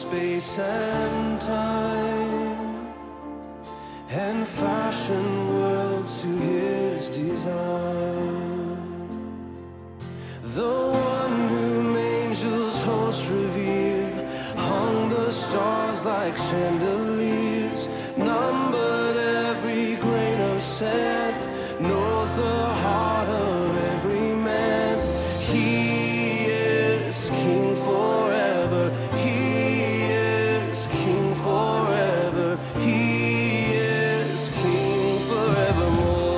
space and time, and fashion worlds to his design. The one whom angels hosts revere hung the stars like chandeliers, numbered every grain of sand, knows the heart of every man. He is King forever. He is King forever. He is King forevermore.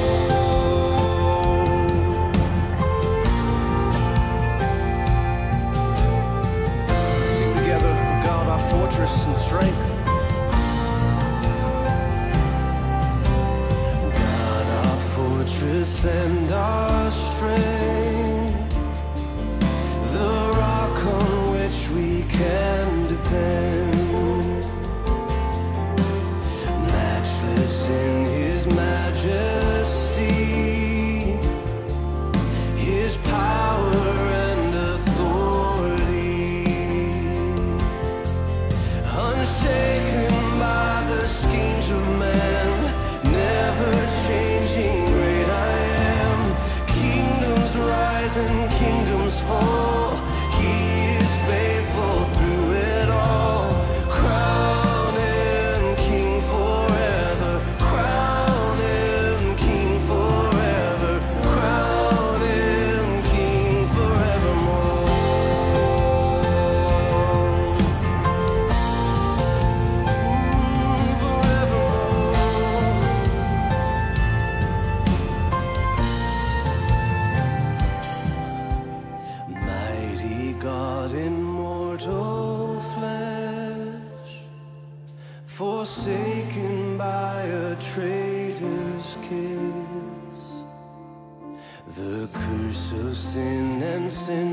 Sing together, God, our fortress and strength. God, our fortress and our strength, the rock on which we can depend, matchless in his majesty, his power and authority, unshaken by the schemes of man, never changing, great I am. Kingdoms rise and kingdoms fall, he is faithful through it all. Crown him King forever, crown him King forever, crown him King forevermore. Mighty God in mortal flesh, forsaken by a traitor's kiss, the curse of sin and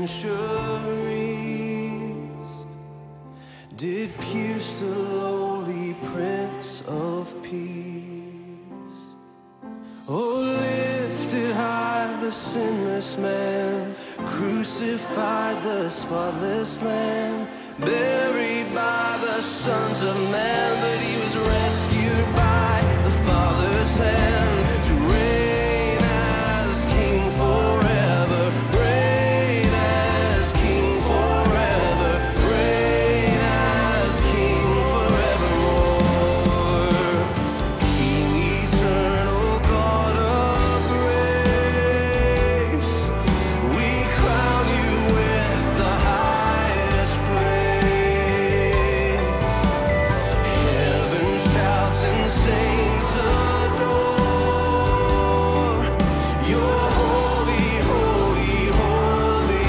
centuries did pierce the lowly Prince of Peace. Oh, lifted high the sinless man, crucified the spotless lamb, buried by the sons of man, but he was rescued by the Father's hand to reign as King forever, reign as King forever, reign as King forevermore. King eternal, God of grace, we crown you with the highest praise. Heaven shouts and saints adore, you're holy, holy, holy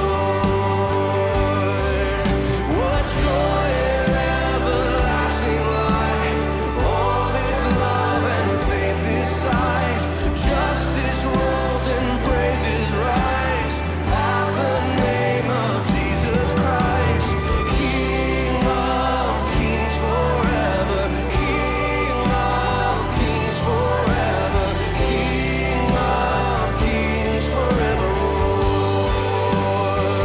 Lord. What joy in everlasting life, all is love and faith is sight, justice rules and praises rise at the name of Jesus Christ. King of kings forever, King of kings forever, King of kings forevermore.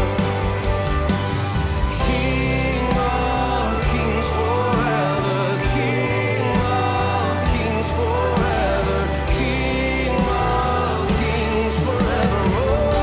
King of kings forever, King of kings forever, King of kings forevermore.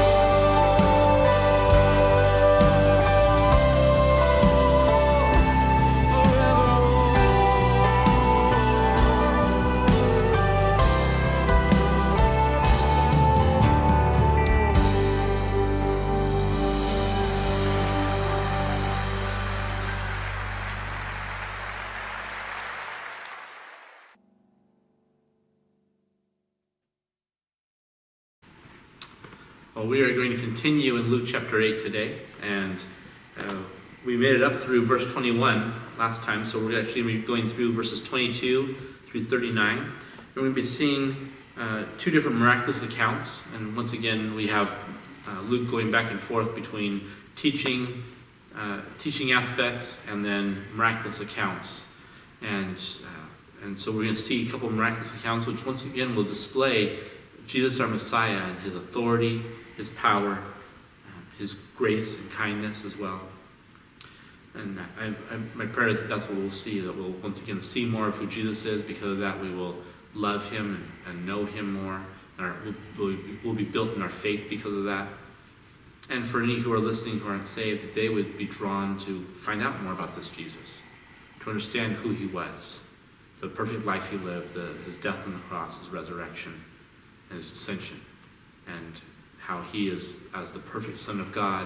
Well, we are going to continue in Luke chapter 8 today, and we made it up through verse 21 last time, so we're actually going to be going through verses 22 through 39. And we're going to be seeing two different miraculous accounts, and once again we have Luke going back and forth between teaching aspects and then miraculous accounts. And so we're going to see a couple of miraculous accounts, which once again will display Jesus our Messiah and his authority, his power, his grace and kindness as well. And my prayer is that that's what we'll see, that we'll once again see more of who Jesus is. Because of that, we will love him and know him more. And we'll be built in our faith because of that. And for any who are listening who aren't saved, that they would be drawn to find out more about this Jesus, to understand who he was, the perfect life he lived, his death on the cross, his resurrection, and his ascension, and how he is, as the perfect Son of God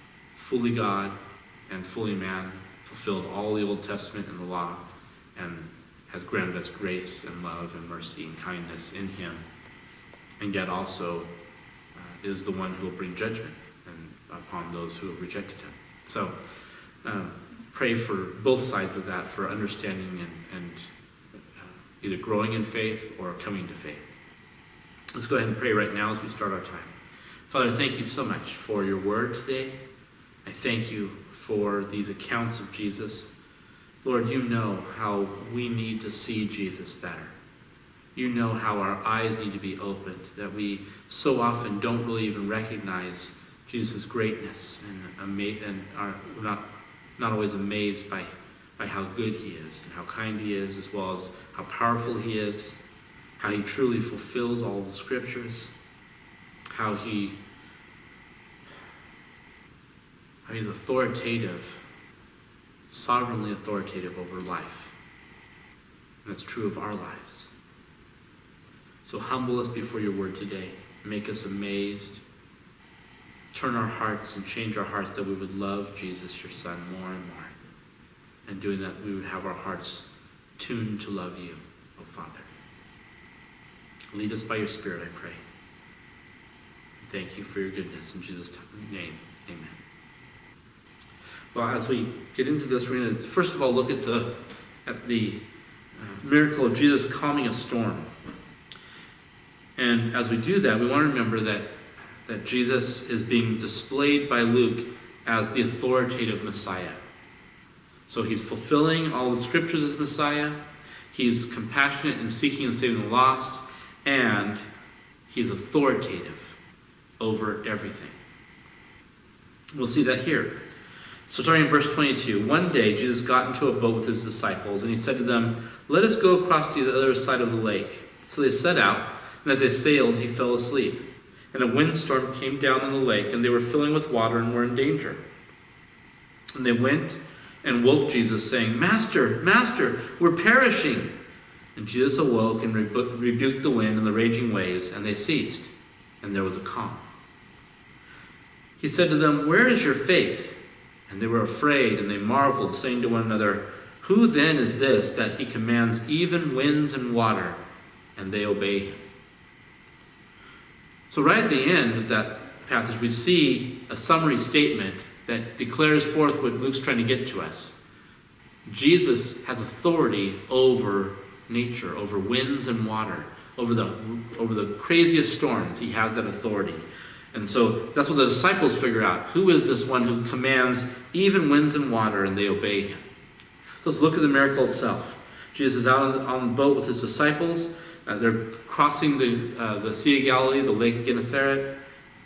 and fully man, fulfilled all the Old Testament and the law, and has granted us grace and love and mercy and kindness in him, and yet also is the one who will bring judgment upon those who have rejected him. So pray for both sides of that, for understanding and either growing in faith or coming to faith. Let's go ahead and pray right now as we start our time. Father, thank you so much for your word today. I thank you for these accounts of Jesus. Lord, you know how we need to see Jesus better. You know how our eyes need to be opened, that we so often don't really even recognize Jesus' greatness and are not always amazed by how good he is and how kind he is, as well as how powerful he is, how he truly fulfills all the scriptures, how he's authoritative, sovereignly authoritative over life. And that's true of our lives. So humble us before your word today. Make us amazed. Turn our hearts and change our hearts that we would love Jesus, your Son, more and more. And doing that, we would have our hearts tuned to love you, oh Father. Lead us by your Spirit, I pray. Thank you for your goodness. In Jesus' name, amen. Well, as we get into this, we're going to first of all look at the miracle of Jesus calming a storm. And as we do that, we want to remember that Jesus is being displayed by Luke as the authoritative Messiah. So he's fulfilling all the scriptures as Messiah. He's compassionate in seeking and saving the lost. And he's authoritative over everything. We'll see that here. So starting in verse 22, one day Jesus got into a boat with his disciples, and he said to them, "Let us go across to the other side of the lake." So they set out, and as they sailed, he fell asleep. And a windstorm came down on the lake, and they were filling with water and were in danger. And they went and woke Jesus, saying, "Master, Master, we're perishing." And Jesus awoke and rebuked the wind and the raging waves, and they ceased, and there was a calm. He said to them, "Where is your faith?" And they were afraid, and they marveled, saying to one another, "Who then is this that he commands even winds and water, and they obey him?" So right at the end of that passage, we see a summary statement that declares forth what Luke's trying to get to us. Jesus has authority over nature, over winds and water, over the craziest storms. He has that authority. And so that's what the disciples figure out. Who is this one who commands even winds and water, and they obey him? So let's look at the miracle itself. Jesus is out on the boat with his disciples. They're crossing the Sea of Galilee, the Lake of Gennesaret.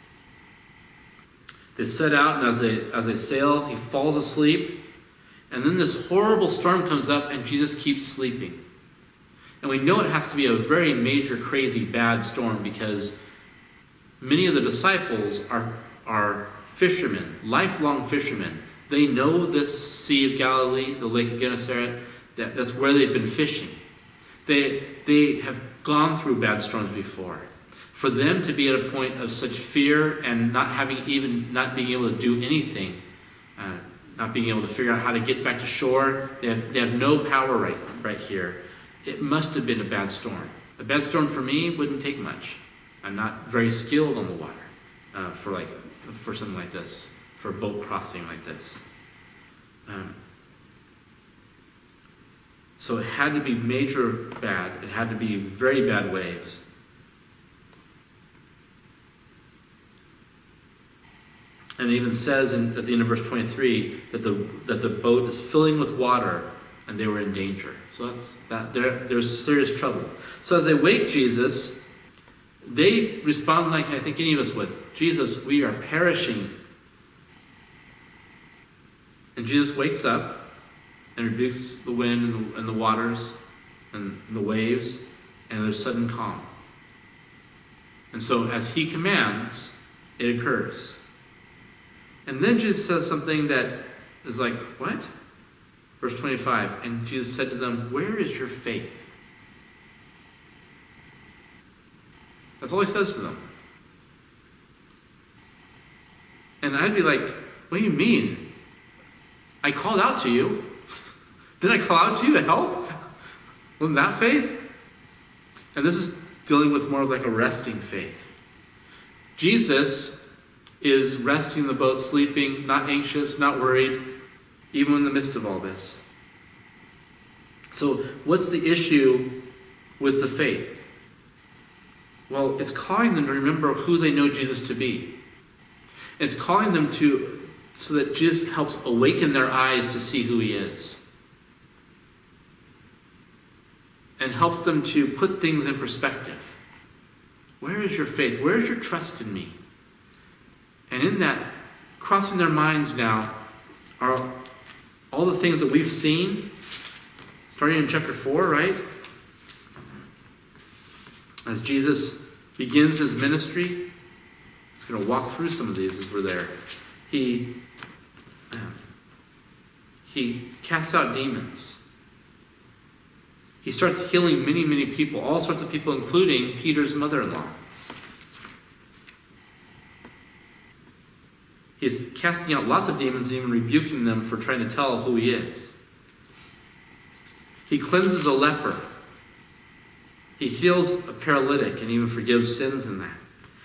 They set out, and as they sail, he falls asleep. And then this horrible storm comes up, and Jesus keeps sleeping. And we know it has to be a very major, crazy, bad storm, because many of the disciples are fishermen, lifelong fishermen. They know this Sea of Galilee, the Lake of Gennesaret. That's where they've been fishing. They have gone through bad storms before. For them to be at a point of such fear and not being able to do anything, not being able to figure out how to get back to shore, they have no power right here. It must have been a bad storm. A bad storm for me wouldn't take much. I'm not very skilled on the water for something like this, for a boat crossing like this. So it had to be major bad. It had to be very bad waves. And it even says at the end of verse 23 that the boat is filling with water, and they were in danger. So there's serious trouble. So as they wake Jesus, they respond like I think any of us would. "Jesus, we are perishing." And Jesus wakes up and rebukes the wind and the waters and the waves, and there's sudden calm. And so as he commands, it occurs. And then Jesus says something that is like, what? Verse 25, and Jesus said to them, where is your faith? That's all he says to them. And I'd be like, what do you mean? I called out to you. Didn't I call out to you to help? Wasn't that faith? And this is dealing with more of like a resting faith. Jesus is resting in the boat, sleeping, not anxious, not worried, even in the midst of all this. So what's the issue with the faith? Well, it's calling them to remember who they know Jesus to be. It's calling them to, so that Jesus helps awaken their eyes to see who he is. And helps them to put things in perspective. Where is your faith? Where is your trust in me? And in that, crossing their minds now are all the things that we've seen, starting in chapter 4, right? As Jesus begins his ministry, he's going to walk through some of these as we're there. He casts out demons. He starts healing many, many people, all sorts of people, including Peter's mother-in-law. He's casting out lots of demons and even rebuking them for trying to tell who he is. He cleanses a leper. He heals a paralytic and even forgives sins in that.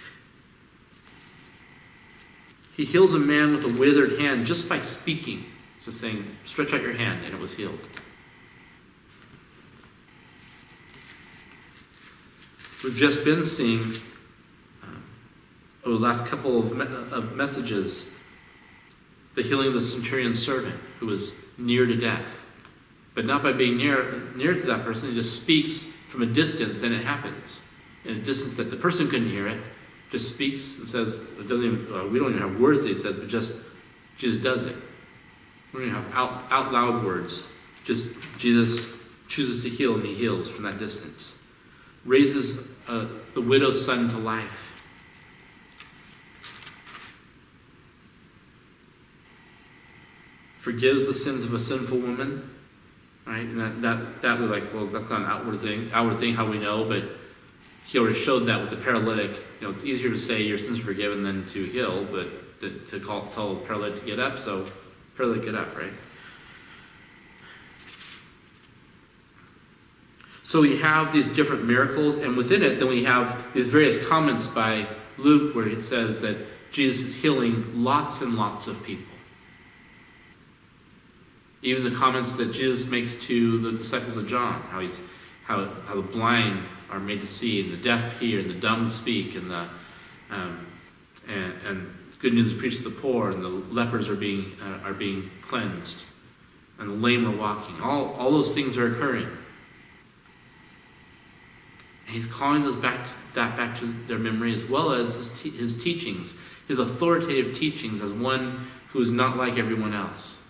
He heals a man with a withered hand just by speaking, just saying, stretch out your hand, and it was healed. We've just been seeing, over the last couple of messages, the healing of the centurion's servant who was near to death. But not by being near to that person, he just speaks from a distance and it happens. In a distance that the person couldn't hear it, just speaks and says, we don't even have words that he says, but just Jesus does it. We don't even have out loud words. Just Jesus chooses to heal and he heals from that distance. Raises the widow's son to life. Forgives the sins of a sinful woman. Right? And that we're like, well, that's not an outward thing, how we know, but he already showed that with the paralytic. You know, it's easier to say your sins are forgiven than to heal, but to tell a paralytic to get up, so paralytic get up, right? So we have these different miracles, and within it, then we have these various comments by Luke where it says that Jesus is healing lots and lots of people. Even the comments that Jesus makes to the disciples of John, how the blind are made to see, and the deaf hear, and the dumb speak, and the good news is preached to the poor, and the lepers are being cleansed, and the lame are walking. All those things are occurring. He's calling those back to their memory, as well as his teachings, his authoritative teachings as one who is not like everyone else.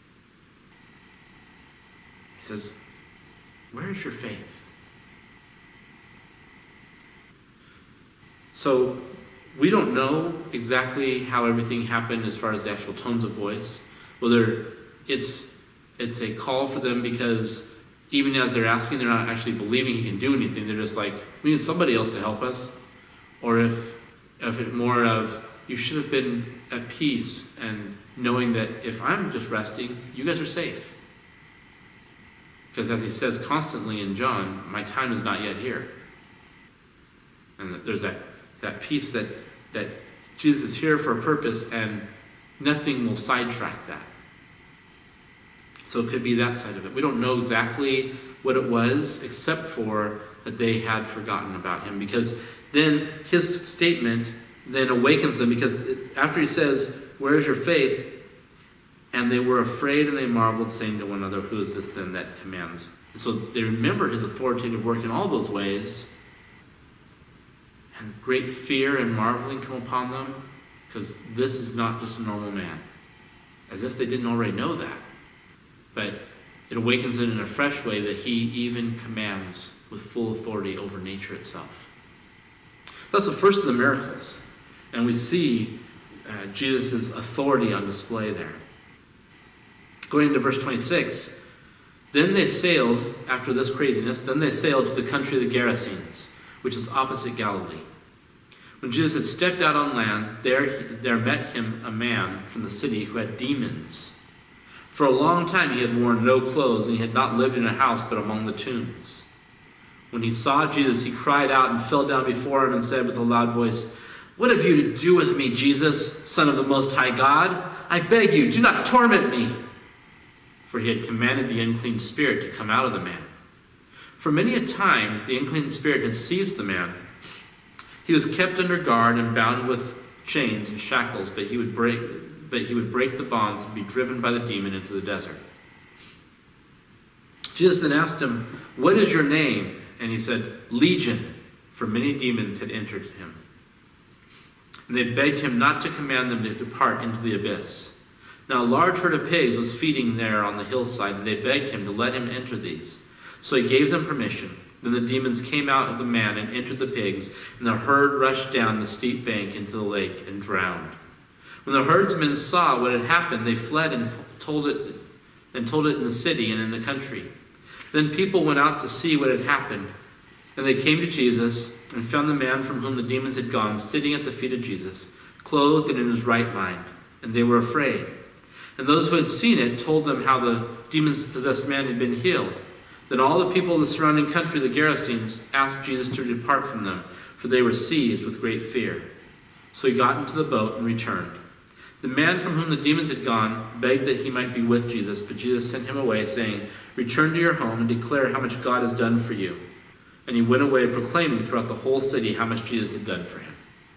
He says, where is your faith? So we don't know exactly how everything happened as far as the actual tones of voice. Whether it's a call for them because even as they're asking, they're not actually believing he can do anything. They're just like, we need somebody else to help us. Or if it more of, you should have been at peace and knowing that if I'm just resting, you guys are safe. Because as he says constantly in John, my time is not yet here. And there's that peace that Jesus is here for a purpose and nothing will sidetrack that. So it could be that side of it. We don't know exactly what it was, except for that they had forgotten about him. Because then his statement then awakens them, because after he says, where is your faith? And they were afraid and they marveled, saying to one another, who is this then that commands? And so they remember his authoritative work in all those ways. And great fear and marveling come upon them, because this is not just a normal man. as if they didn't already know that. But it awakens it in a fresh way that he even commands with full authority over nature itself. That's the first of the miracles. And we see Jesus' authority on display there. Going into verse 26, then they sailed, after this craziness, then they sailed to the country of the Gerasenes, which is opposite Galilee. When Jesus had stepped out on land, there met him a man from the city who had demons. For a long time he had worn no clothes, and he had not lived in a house but among the tombs. When he saw Jesus, he cried out and fell down before him and said with a loud voice, "What have you to do with me, Jesus, Son of the Most High God? I beg you, do not torment me." For he had commanded the unclean spirit to come out of the man. For many a time the unclean spirit had seized the man. He was kept under guard and bound with chains and shackles, but he would break the bonds and be driven by the demon into the desert. Jesus then asked him, "What is your name?" And he said, "Legion," for many demons had entered him. And they begged him not to command them to depart into the abyss. Now a large herd of pigs was feeding there on the hillside, and they begged him to let him enter these. So he gave them permission. Then the demons came out of the man and entered the pigs, and the herd rushed down the steep bank into the lake and drowned. When the herdsmen saw what had happened, they fled and told it in the city and in the country. Then people went out to see what had happened, and they came to Jesus and found the man from whom the demons had gone sitting at the feet of Jesus, clothed and in his right mind, and they were afraid. And those who had seen it told them how the demon-possessed man had been healed. Then all the people of the surrounding country, the Gerasenes, asked Jesus to depart from them, for they were seized with great fear. So he got into the boat and returned. The man from whom the demons had gone begged that he might be with Jesus, but Jesus sent him away, saying, "Return to your home and declare how much God has done for you." And he went away proclaiming throughout the whole city how much Jesus had done for him.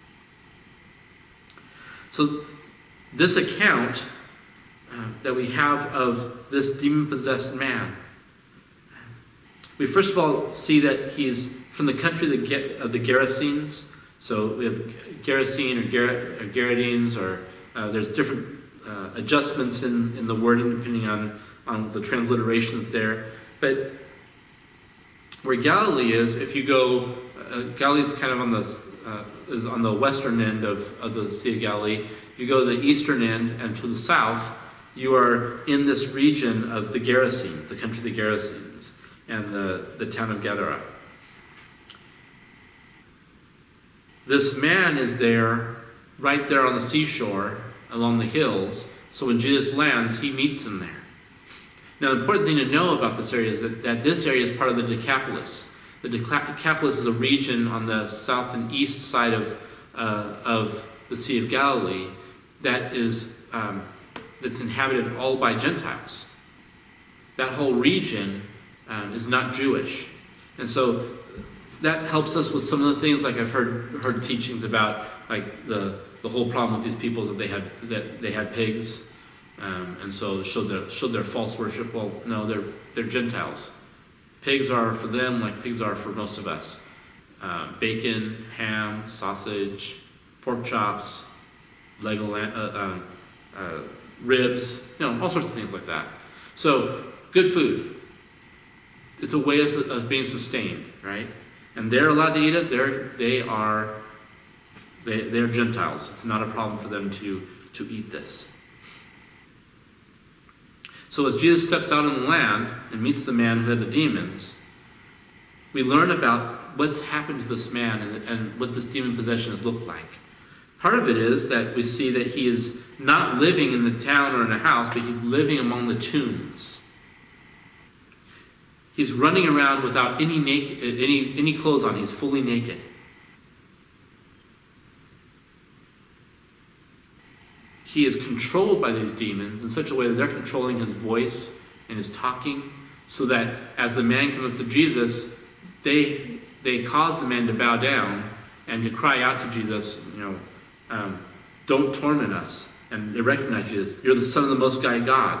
So this account that we have of this demon-possessed man, we first of all see that he's from the country of the Gerasenes. So we have Gerasene or Gerasenes, or there's different adjustments in the wording depending on the transliterations there. But where Galilee is, if you go, Galilee's kind of is on the western end of the Sea of Galilee. If you go to the eastern end and to the south, you are in this region of the Gerasenes, the country of the Gerasenes, and the town of Gadara. This man is there, right there on the seashore, along the hills, so when Jesus lands, he meets him there. Now, the important thing to know about this area is that this area is part of the Decapolis. The Decapolis is a region on the south and east side of the Sea of Galilee that is that's inhabited all by Gentiles. That whole region is not Jewish, and so that helps us with some of the things. Like I've heard teachings about, like the whole problem with these people is that they had pigs, and so showed their false worship. Well, no, they're Gentiles. Pigs are for them like pigs are for most of us. Bacon, ham, sausage, pork chops, ribs, all sorts of things like that. So good food. It's a way of being sustained, right? And they're allowed to eat it. They're Gentiles. It's not a problem for them to eat this. So as Jesus steps out on the land and meets the man who had the demons, we learn about what's happened to this man and what this demon possession has looked like. Part of it is that we see that he is not living in the town or in a house, but he's living among the tombs. He's running around without any clothes on. He's fully naked. He is controlled by these demons in such a way that they're controlling his voice and his talking, so that as the man comes up to Jesus, they cause the man to bow down and to cry out to Jesus, don't torment us. And they recognize Jesus. You're the Son of the Most High God.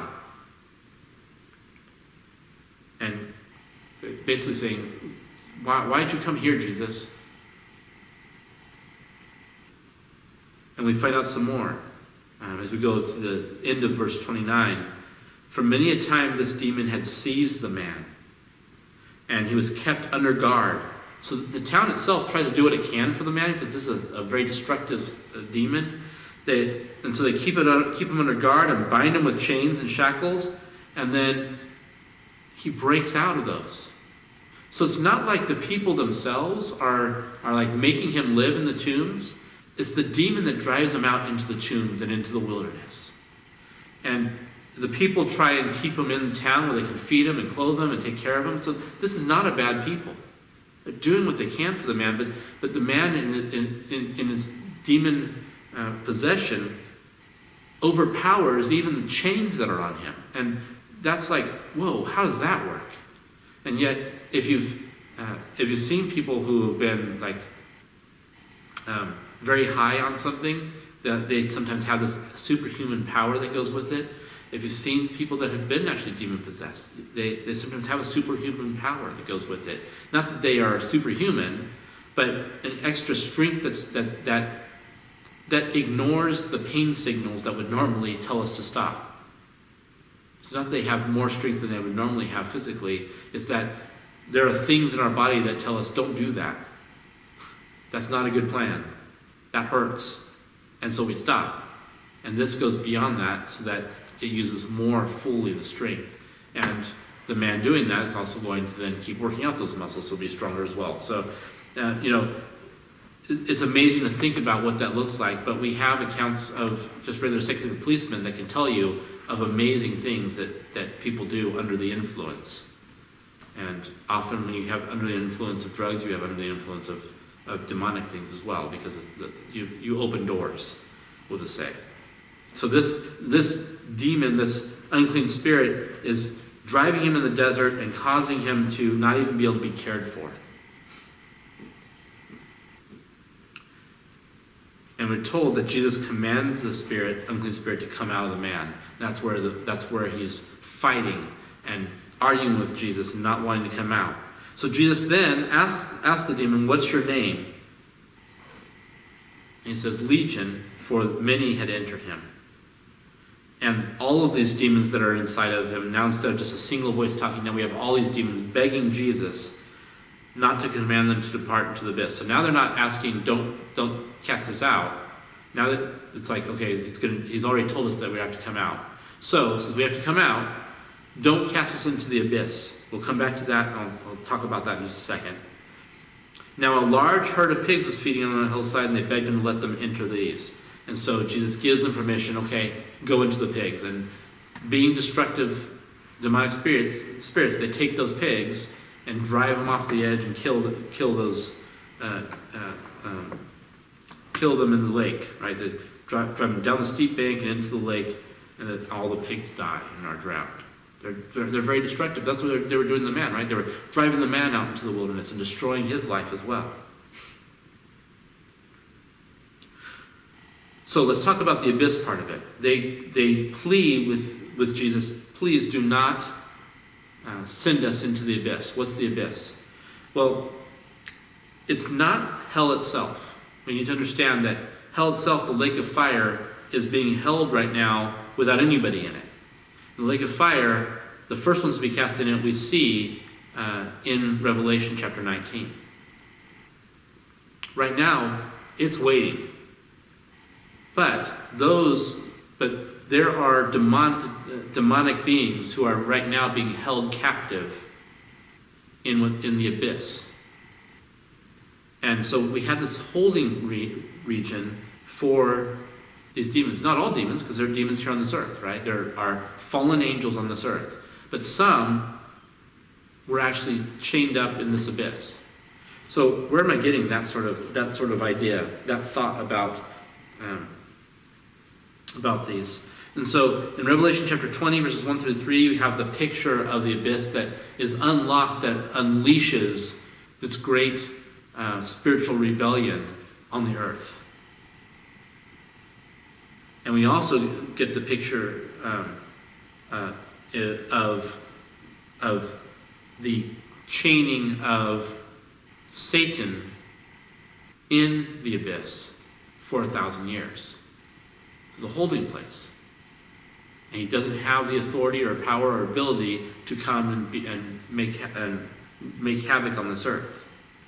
And basically saying, why did you come here, Jesus? And we find out some more. as we go to the end of verse 29, for many a time this demon had seized the man, and he was kept under guard. So the town itself tries to do what it can for the man, because this is a very destructive demon. And so they keep him under guard and bind him with chains and shackles, and then he breaks out of those. So it's not like the people themselves are like making him live in the tombs. It's the demon that drives him out into the tombs and into the wilderness. And the people try and keep him in the town where they can feed him and clothe him and take care of him. So this is not a bad people. They're doing what they can for the man, but the man in his demon possession overpowers even the chains that are on him. And that's like, whoa, how does that work? And yet, if you've seen people who have been like very high on something, that they sometimes have this superhuman power that goes with it. If you've seen people that have been actually demon-possessed, they sometimes have a superhuman power that goes with it. Not that they are superhuman, but an extra strength that ignores the pain signals that would normally tell us to stop. It's not that they have more strength than they would normally have physically. It's that there are things in our body that tell us, don't do that. That's not a good plan. That hurts. And so we stop. And this goes beyond that so that it uses more fully the strength. And the man doing that is also going to then keep working out those muscles, so be stronger as well. So, it's amazing to think about what that looks like, but we have accounts of just regular secular policemen that can tell you of amazing things that people do under the influence. And often when you have under the influence of drugs, you have under the influence of demonic things as well, because you open doors, we'll just say. So this demon, this unclean spirit, is driving him in the desert and causing him to not even be able to be cared for. And we're told that Jesus commands the unclean spirit, to come out of the man. That's where he's fighting and arguing with Jesus and not wanting to come out. So Jesus then asks the demon, "What's your name?" And he says, "Legion, for many had entered him." And all of these demons that are inside of him, now instead of just a single voice talking, now we have all these demons begging Jesus not to command them to depart into the abyss. So now they're not asking, don't cast us out. Now that it's like, okay, he's already told us that we have to come out. So since we have to come out, don't cast us into the abyss. We'll come back to that, and I'll talk about that in just a second. Now a large herd of pigs was feeding on a hillside, and they begged him to let them enter these. And so Jesus gives them permission, okay, go into the pigs. And being destructive demonic spirits, they take those pigs and drive them off the edge and kill them in the lake, right? They drive them down the steep bank and into the lake, and then all the pigs die and are drowned. They're very destructive. That's what they were doing to the man, right? They were driving the man out into the wilderness and destroying his life as well. So let's talk about the abyss part of it. They plead with Jesus, please do not send us into the abyss. What's the abyss? Well, it's not hell itself. We need to understand that hell itself, the lake of fire, is being held right now without anybody in it. In the lake of fire, the first ones to be cast in it we see in Revelation chapter 19. Right now, it's waiting. But there are demonic beings who are right now being held captive in the abyss. And so we have this holding region for these demons. Not all demons, because there are demons here on this earth, right? There are fallen angels on this earth. But some were actually chained up in this abyss. So where am I getting that sort of idea, that thought about these? And so in Revelation chapter 20, verses 1 through 3, we have the picture of the abyss that is unlocked, that unleashes this great spiritual rebellion on the earth. And we also get the picture of the chaining of Satan in the abyss for 1,000 years. It's a holding place. And he doesn't have the authority or power or ability to come and make havoc on this earth.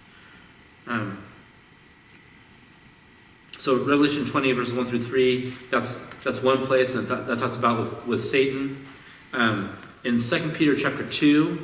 So Revelation 20, verses 1 through 3, that's one place, and that talks about with Satan. In 2 Peter chapter 2,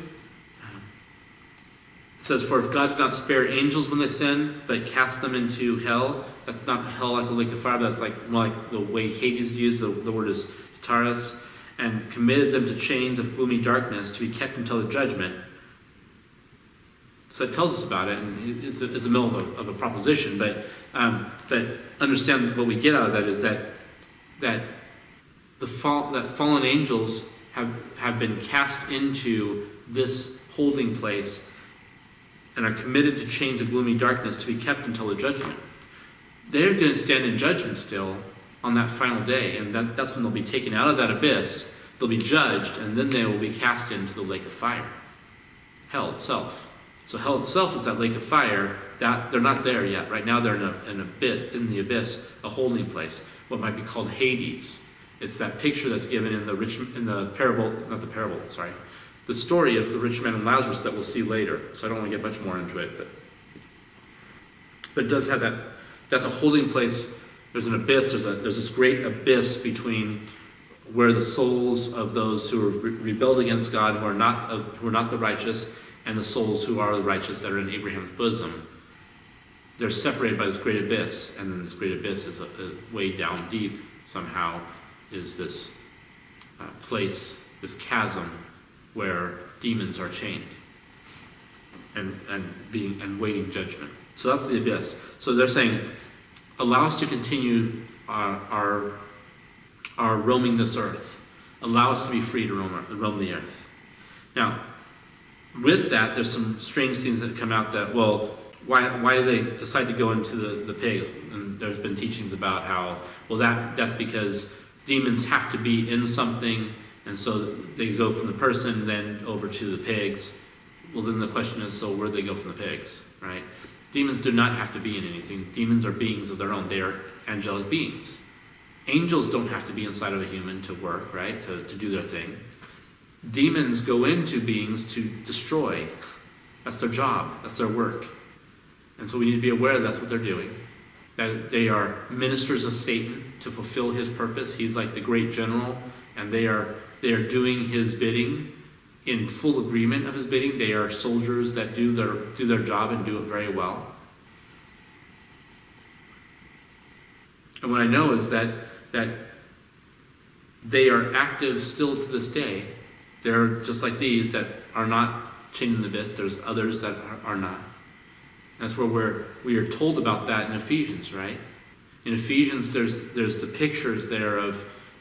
it says, "For if God did not spare angels when they sin, but cast them into hell," that's not hell like a lake of fire, but that's more like the way Hades is used, the word is Tartarus, "and committed them to chains of gloomy darkness to be kept until the judgment." So it tells us about it, and it's the middle of a proposition, but understand what we get out of that is that fallen angels have been cast into this holding place and are committed to chains of gloomy darkness to be kept until the judgment. They're going to stand in judgment still on that final day, and that's when they'll be taken out of that abyss, they'll be judged, and then they will be cast into the lake of fire, hell itself. So hell itself is that lake of fire. That they're not there yet. Right now they're in the abyss, a holding place, what might be called Hades. It's that picture that's given in the story of the rich man and Lazarus that we'll see later. So I don't want to get much more into it, but it does have that. That's a holding place. There's an abyss. There's this great abyss between where the souls of those who have rebelled against God, who are not the righteous, and the souls who are the righteous that are in Abraham's bosom. They're separated by this great abyss, and then this great abyss is way down deep somehow is this place, this chasm where demons are chained and waiting judgment. So that's the abyss. So they're saying, allow us to continue our roaming this earth. Allow us to be free to roam the earth. Now, with that, there's some strange things that come out that, well, why do they decide to go into the pigs? And there's been teachings about how, well, that's because demons have to be in something, and so they go from the person then over to the pigs. Well, then the question is, so where do they go from the pigs, right? Demons do not have to be in anything. Demons are beings of their own. They are angelic beings. Angels don't have to be inside of a human to work, right, to do their thing. Demons go into beings to destroy. That's their job. That's their work. And so we need to be aware that's what they're doing. That they are ministers of Satan to fulfill his purpose. He's like the great general, and they are doing his bidding in full agreement of his bidding. They are soldiers that do their job and do it very well. And what I know is that they are active still to this day. They're just like these that are not chained in the abyss. There's others that are not. That's where we are told about that in Ephesians, right? In Ephesians, there's the pictures there of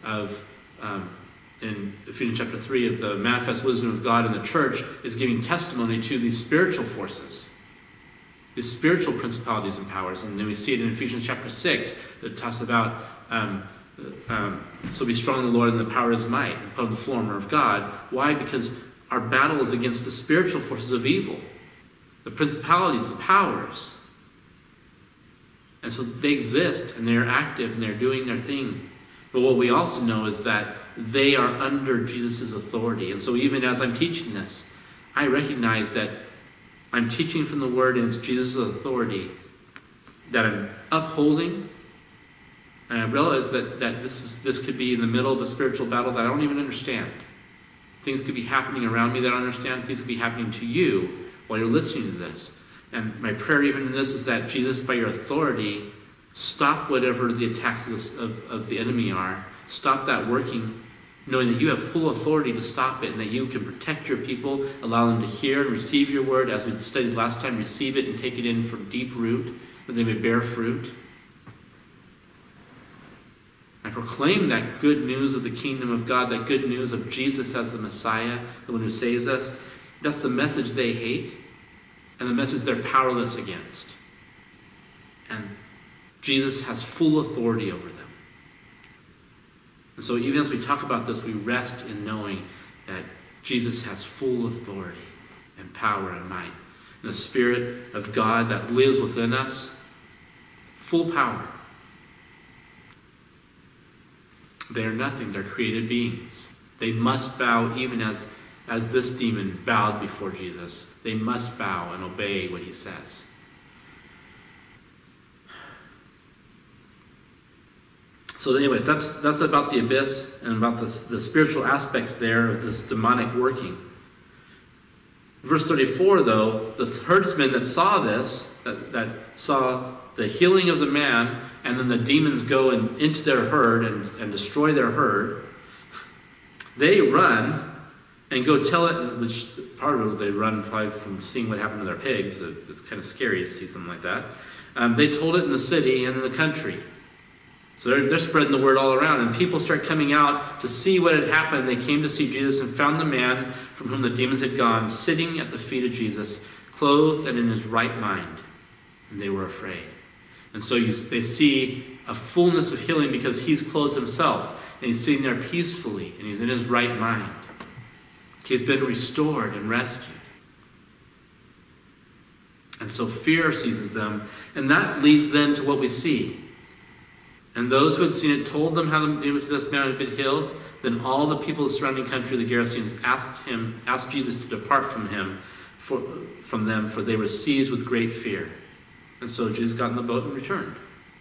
in Ephesians chapter 3 of the manifest wisdom of God in the church is giving testimony to these spiritual forces, these spiritual principalities and powers. And then we see it in Ephesians chapter 6 that talks about so be strong in the Lord and the power of his might, and put on the full armor of God. Why? Because our battle is against the spiritual forces of evil, the principalities, the powers. And so they exist, and they're active, and they're doing their thing. But what we also know is that they are under Jesus' authority. And so even as I'm teaching this, I recognize that I'm teaching from the Word, and it's Jesus' authority that I'm upholding. And I realize that this could be in the middle of a spiritual battle that I don't even understand. Things could be happening around me that I don't understand. Things could be happening to you while you're listening to this. And my prayer even in this is that Jesus, by your authority, stop whatever the attacks of the enemy are. Stop that working, knowing that you have full authority to stop it, and that you can protect your people, allow them to hear and receive your word, as we studied last time, receive it and take it in for deep root, that they may bear fruit. I proclaim that good news of the kingdom of God, that good news of Jesus as the Messiah, the one who saves us. That's the message they hate, and the message they're powerless against. And Jesus has full authority over them. And so even as we talk about this, we rest in knowing that Jesus has full authority and power and might. And the Spirit of God that lives within us, full power. They are nothing. They're created beings. They must bow even as this demon bowed before Jesus. They must bow and obey what he says. So anyways, that's about the abyss and about the spiritual aspects there of this demonic working. Verse 34, though, the herdsmen that saw this, that saw the healing of the man, and then the demons go into their herd and destroy their herd, they run and go tell it, which part of it they run probably from seeing what happened to their pigs. It's kind of scary to see something like that. They told it in the city and in the country. So they're spreading the word all around, and people start coming out to see what had happened. They came to see Jesus and found the man from whom the demons had gone, sitting at the feet of Jesus, clothed and in his right mind. And they were afraid. And so they see a fullness of healing because he's clothed himself, and he's sitting there peacefully, and he's in his right mind. He's been restored and rescued. And so fear seizes them, and that leads then to what we see. And those who had seen it told them how the demon-possessed man had been healed. Then all the people of the surrounding country, the Gerasenes, asked Jesus to depart from them, for they were seized with great fear. And so Jesus got in the boat and returned.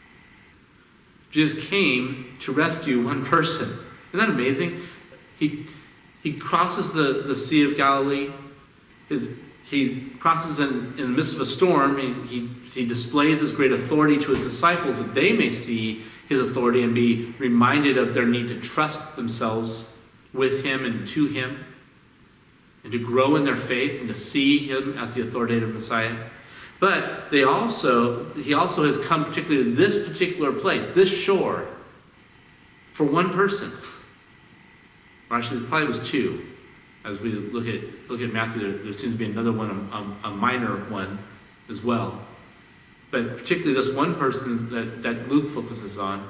Jesus came to rescue one person. Isn't that amazing? He crosses the Sea of Galilee. He crosses in the midst of a storm. He displays his great authority to his disciples that they may see his authority and be reminded of their need to trust themselves with him and to him, and to grow in their faith and to see him as the authoritative Messiah. But he also has come particularly to this particular place, this shore, for one person. Or actually, it probably was two. As we look at Matthew, there seems to be another one, a minor one as well. But particularly this one person that Luke focuses on.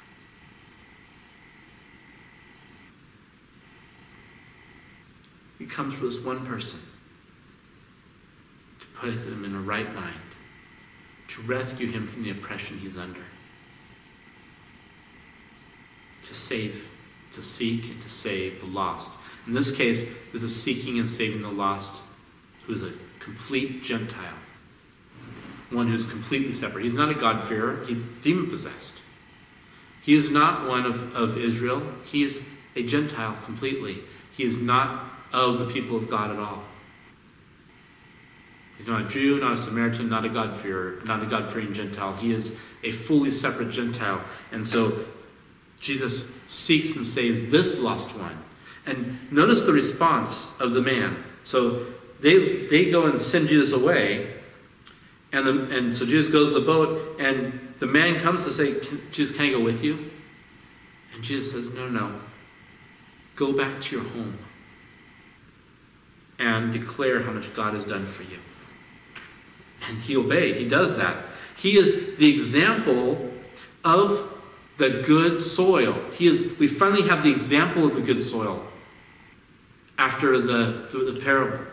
He comes for this one person to put him in a right mind, to rescue him from the oppression he's under, to save, to seek and to save the lost. In this case, this is seeking and saving the lost, who is a complete Gentile. One who's completely separate. He's not a God-fearer. He's demon-possessed. He is not one of Israel. He is a Gentile completely. He is not of the people of God at all. He's not a Jew, not a Samaritan, not a God-fearer, not a God-fearing Gentile. He is a fully separate Gentile. And so Jesus seeks and saves this lost one. And notice the response of the man. So they go and send Jesus away. And so Jesus goes to the boat, and the man comes to say, Jesus, can I go with you? And Jesus says, no. Go back to your home and declare how much God has done for you. And he obeyed. He does that. He is the example of the good soil. We finally have the example of the good soil after the parable.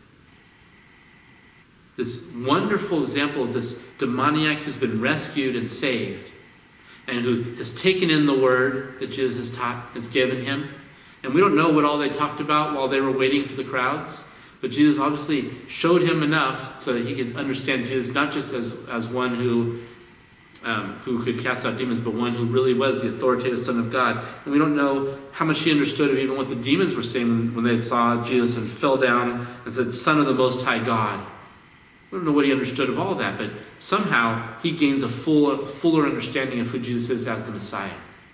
This wonderful example of this demoniac who's been rescued and saved, and who has taken in the word that Jesus has given him. And we don't know what all they talked about while they were waiting for the crowds, but Jesus obviously showed him enough so that he could understand Jesus not just as one who could cast out demons, but one who really was the authoritative Son of God. And we don't know how much he understood of even what the demons were saying when they saw Jesus and fell down and said, Son of the Most High God. We don't know what he understood of all that, but somehow he gains a fuller understanding of who Jesus is as the Messiah.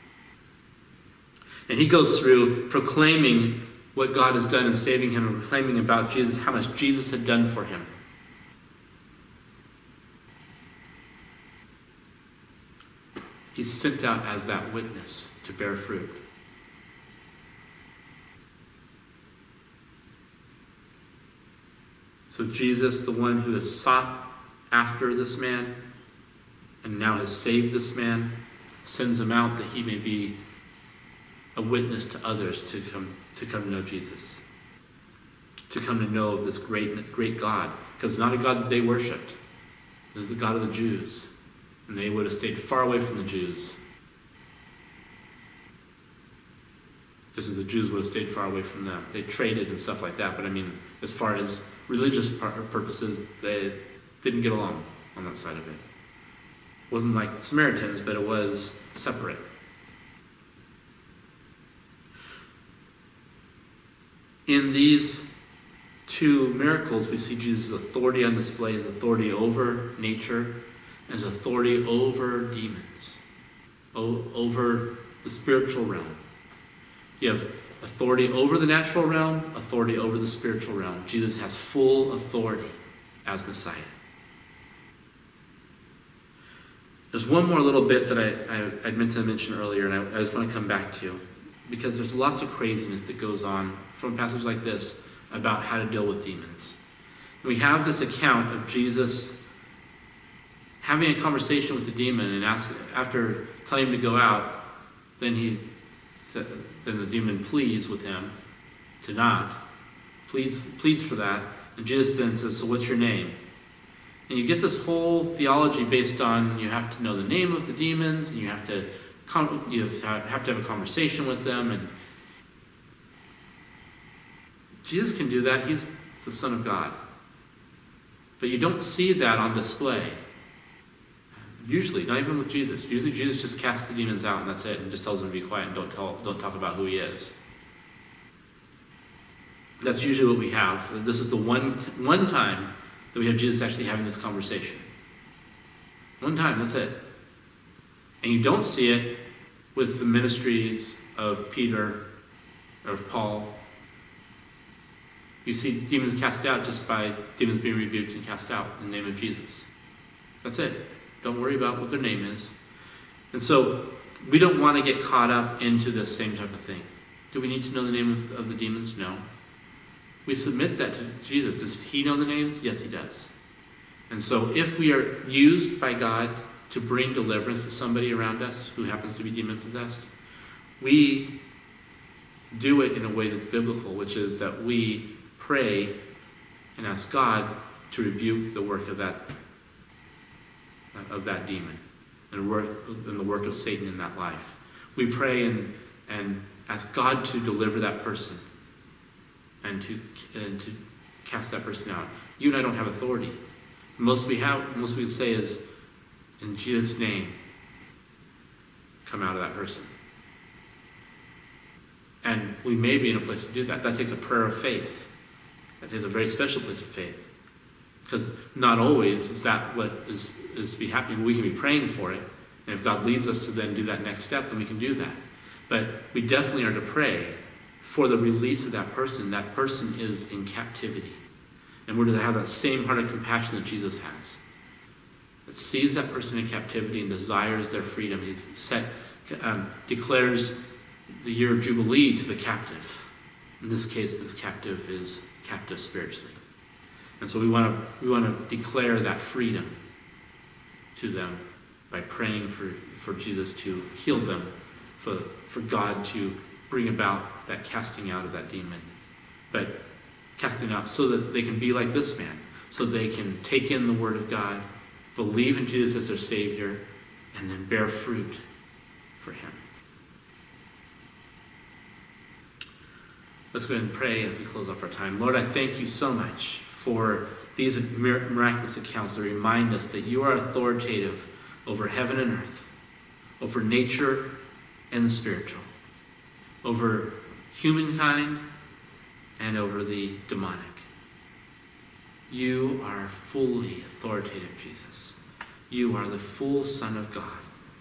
And he goes through proclaiming what God has done in saving him and proclaiming about Jesus, how much Jesus had done for him. He's sent out as that witness to bear fruit. So Jesus, the one who has sought after this man and now has saved this man, sends him out that he may be a witness to others to come to know Jesus, to come to know of this great God, because it's not a God that they worshipped. It was the God of the Jews, and they would have stayed far away from the Jews. just as the Jews would have stayed far away from them. They traded and stuff like that, but I mean, as far as religious purposes, they didn't get along on that side of it. It wasn't like the Samaritans, but it was separate. In these two miracles, we see Jesus' authority on display, his authority over nature, and his authority over demons, over the spiritual realm. You have authority over the natural realm, authority over the spiritual realm. Jesus has full authority as Messiah. There's one more little bit that I meant to mention earlier, and I just want to come back to, because there's lots of craziness that goes on from passages like this about how to deal with demons. We have this account of Jesus having a conversation with the demon, and after telling him to go out, then the demon pleads with him to not. Pleads for that. And Jesus then says, so what's your name? And you get this whole theology based on you have to know the name of the demons, and you have to have a conversation with them. And Jesus can do that. He's the Son of God. But you don't see that on display. Usually, not even with Jesus. Usually Jesus just casts the demons out and that's it, and just tells them to be quiet and don't talk about who he is. That's usually what we have. This is the one time that we have Jesus actually having this conversation. One time, that's it. And you don't see it with the ministries of Peter, of Paul. You see demons cast out just by demons being rebuked and cast out in the name of Jesus. That's it. Don't worry about what their name is. And so we don't want to get caught up into this same type of thing. Do we need to know the name of the demons? No. We submit that to Jesus. Does he know the names? Yes, he does. And so if we are used by God to bring deliverance to somebody around us who happens to be demon-possessed, we do it in a way that's biblical, which is that we pray and ask God to rebuke the work of that demon and the work of Satan in that life. We pray and ask God to deliver that person and to cast that person out. You and I don't have authority. Most we would say is, in Jesus' name, come out of that person. And we may be in a place to do that. That takes a prayer of faith. That takes a very special place of faith. Because not always is that what is to be happening. We can be praying for it. And if God leads us to then do that next step, then we can do that. But we definitely are to pray for the release of that person. That person is in captivity. And we're to have that same heart of compassion that Jesus has. That sees that person in captivity and desires their freedom. He declares the year of Jubilee to the captive. In this case, this captive is captive spiritually. And so we want to declare that freedom to them by praying for Jesus to heal them, for God to bring about that casting out of that demon. But casting out so that they can be like this man, so they can take in the word of God, believe in Jesus as their Savior, and then bear fruit for him. Let's go ahead and pray as we close off our time. Lord, I thank you so much for these miraculous accounts that remind us that you are authoritative over heaven and earth, over nature and the spiritual, over humankind and over the demonic. You are fully authoritative, Jesus. You are the full Son of God.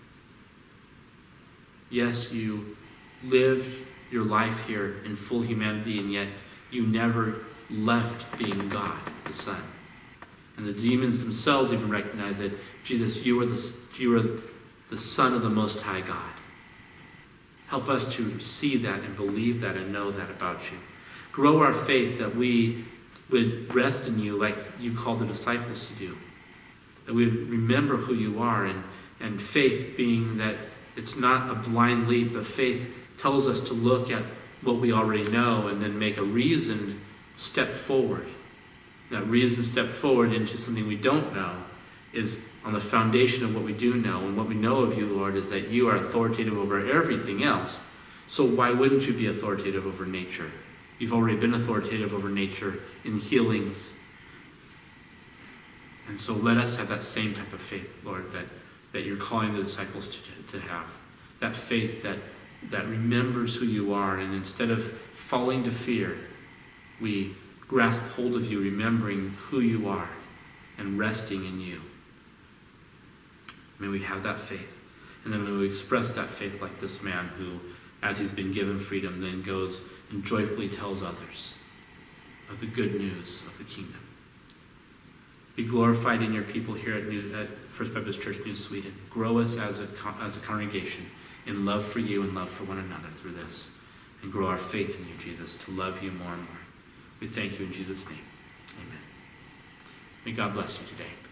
Yes, you lived your life here in full humanity, and yet you never left being God, the Son. And the demons themselves even recognize that, Jesus, you are the Son of the Most High God. Help us to see that and believe that and know that about you. Grow our faith that we would rest in you like you called the disciples to do. That we would remember who you are, and faith being that it's not a blind leap, but faith tells us to look at what we already know and then make a reasoned step forward. That reasoned step forward into something we don't know is on the foundation of what we do know. And what we know of you, Lord, is that you are authoritative over everything else. So why wouldn't you be authoritative over nature? You've already been authoritative over nature in healings. And so let us have that same type of faith, Lord, that you're calling the disciples to have. That faith that remembers who you are, and instead of falling to fear, we grasp hold of you, remembering who you are and resting in you. May we have that faith. And then may we express that faith like this man who, as he's been given freedom, then goes and joyfully tells others of the good news of the kingdom. Be glorified in your people here at First Baptist Church New Sweden. Grow us as a congregation in love for you and love for one another through this. And grow our faith in you, Jesus, to love you more and more. We thank you in Jesus' name. Amen. May God bless you today.